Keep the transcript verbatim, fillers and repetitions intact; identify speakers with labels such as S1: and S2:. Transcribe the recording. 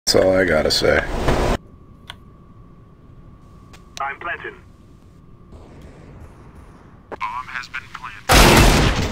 S1: That's all I gotta say.
S2: I'm planting. Bomb has been planted.